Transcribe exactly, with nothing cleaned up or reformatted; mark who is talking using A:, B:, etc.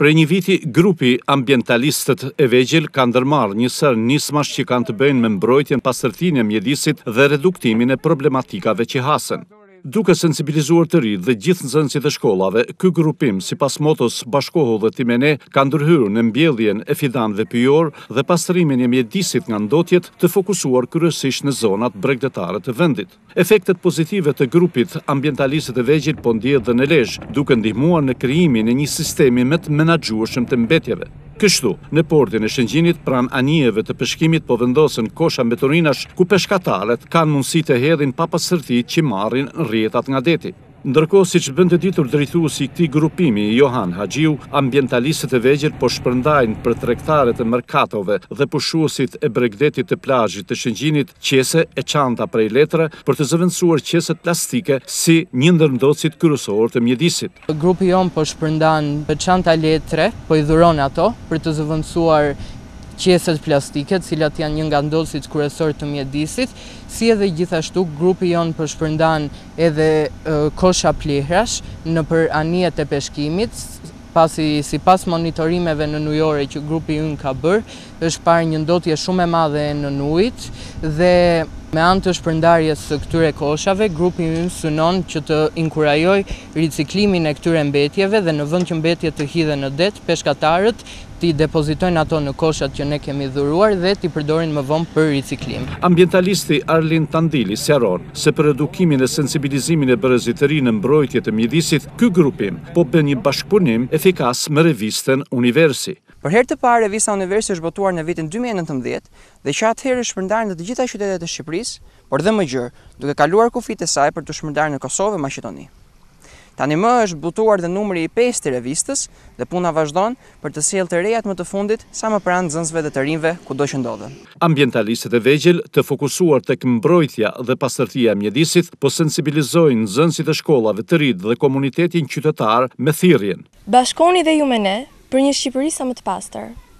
A: Prej një viti, grupi ambientalistët e vegjël ka ndërmarrë një sër nismash që kanë të bëjnë me mbrojtjen, pastërtinë e mjedisit dhe reduktimin e problematikave që hasen. Duke sensibilizuar të rinj dhe gjithë nxënësit e shkollave, ky grupim, sipas motos Bashkohu dhe Timene, ka ndërhyrë në mbjelljen e fidanëve pyjor dhe pastërimin e mjedisit nga ndotjet, të fokusuar kryesisht në zonat bregdetare të vendit. Efektet pozitive të grupit ambientalistët e vegjël po ndihet dhe në Lezhë, duke ndihmuar në krijimin e një sistemi më të menaxhueshëm të mbetjeve. Kështu, në portin e Shëngjinit, pranë anijeve të peshkimit po vendosen kosha mbetoninash ku peshkatarët kanë mundësi të hedhin pa pastërtitë që marrin rrjetat nga deti. Ndërkohë, siç bën të ditur drejtuesi i këtij grupimi, Johan Haxhiu, ambientalistët e vegjël po shpërndajnë për tregtarët e merkatove dhe pushuesit e bregdetit të plazhit të Shëngjinit qese e çanta prej letre për të zëvendësuar qeset plastike si një ndër ndotësit kryesor të mjedisit.
B: Grupi jon po shpërndan çanta letre, po i dhuron ato për të zëvendësuar qeset plastike, të cilat janë një nga ndotësit kryesor të mjedisit, si edhe gjithashtu grupi jon po shpërndan edhe uh, kosha plehrash në për anijet e peshkimit, pasi sipas monitorimeve nënujore që grupi ynë ka bërë, është parë një ndotje shumë e madhe e nënujit dhe me anë të shpërndarjes së këtyre koshave, grupi ynë synon që të inkurajoj riciklimin e këtyre mbetjeve dhe në vend që mbetjet të hidhen në det, peshkatarët t'i depozitojnë ato në koshat që ne kemi dhuruar dhe t'i përdorin më vonë për riciklim.
A: Ambientalisti Arlin Tandili sqaron se për edukimin e sensibilizimin e brezit të ri në mbrojtje të mjedisit, ky grupim po bën një bashkëpunim efikas me revistën Universi.
C: Për herë të parë, revista Universi është botuar në vitin dy mijë e nëntëmbëdhjetë dhe që atëherë është shpërndarë në të gjitha qytetet e Shqipërisë, por dhe më gjërë, duke kaluar kufit e saj për të shpërndarë në Kosovë e Maqedoni. Tani më është botuar dhe numri i pesë të revistës dhe puna vazhdon për të sjellë të rejat më të fundit sa më pranë nxënësve dhe të rinjve kudo që ndodhen.
A: Ambientalistët e vegjël, të fokusuar tek mbrojtja dhe pastërtia e mjedisit, po sensibilizojnë nxënësit e shkollave të rinj dhe komunitetin qytetar me thirrjen.
D: Bashkoni dhe ju me ne për një Shqipëri sa më të pastër.